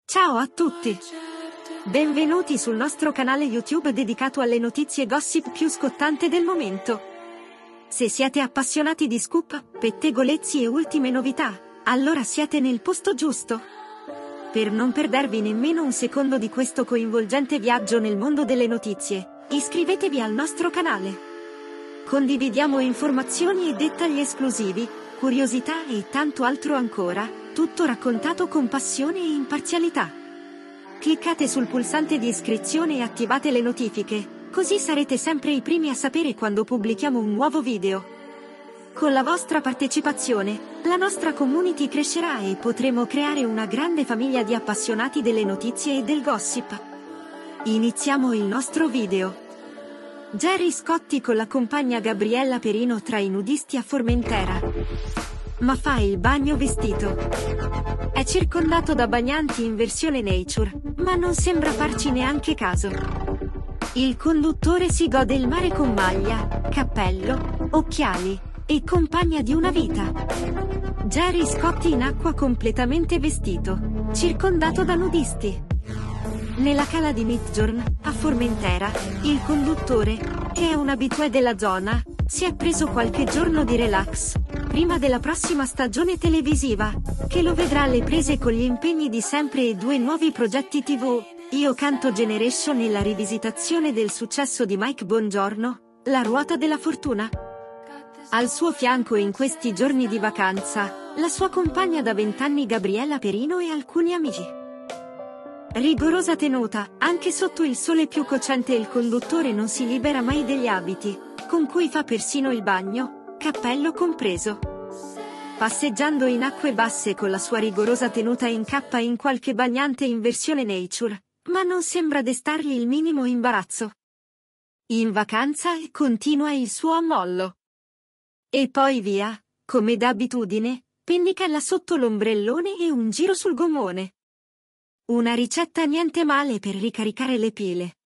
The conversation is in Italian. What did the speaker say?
Ciao a tutti! Benvenuti sul nostro canale YouTube dedicato alle notizie gossip più scottanti del momento. Se siete appassionati di scoop, pettegolezzi e ultime novità, allora siete nel posto giusto. Per non perdervi nemmeno un secondo di questo coinvolgente viaggio nel mondo delle notizie, iscrivetevi al nostro canale. Condividiamo informazioni e dettagli esclusivi, curiosità e tanto altro ancora, tutto raccontato con passione e imparzialità. Cliccate sul pulsante di iscrizione e attivate le notifiche, così sarete sempre i primi a sapere quando pubblichiamo un nuovo video. Con la vostra partecipazione, la nostra community crescerà e potremo creare una grande famiglia di appassionati delle notizie e del gossip. Iniziamo il nostro video. Gerry Scotti con la compagna Gabriella Perino tra i nudisti a Formentera. Ma fa il bagno vestito. È circondato da bagnanti in versione nature, ma non sembra farci neanche caso. Il conduttore si gode il mare con maglia, cappello, occhiali e compagna di una vita. Gerry Scotti in acqua completamente vestito, circondato da nudisti. Nella cala di Midjourn, a Formentera, il conduttore, che è un abitué della zona, si è preso qualche giorno di relax, prima della prossima stagione televisiva, che lo vedrà alle prese con gli impegni di sempre e 2 nuovi progetti TV, Io Canto Generation e la rivisitazione del successo di Mike Bongiorno, La ruota della fortuna. Al suo fianco in questi giorni di vacanza, la sua compagna da 20 anni Gabriella Perino e alcuni amici. Rigorosa tenuta, anche sotto il sole più cocente il conduttore non si libera mai degli abiti, con cui fa persino il bagno, cappello compreso. Passeggiando in acque basse con la sua rigorosa tenuta incappa in qualche bagnante in versione nature, ma non sembra destargli il minimo imbarazzo. In vacanza continua il suo ammollo. E poi via, come d'abitudine, pennicella sotto l'ombrellone e un giro sul gommone. Una ricetta niente male per ricaricare le pile.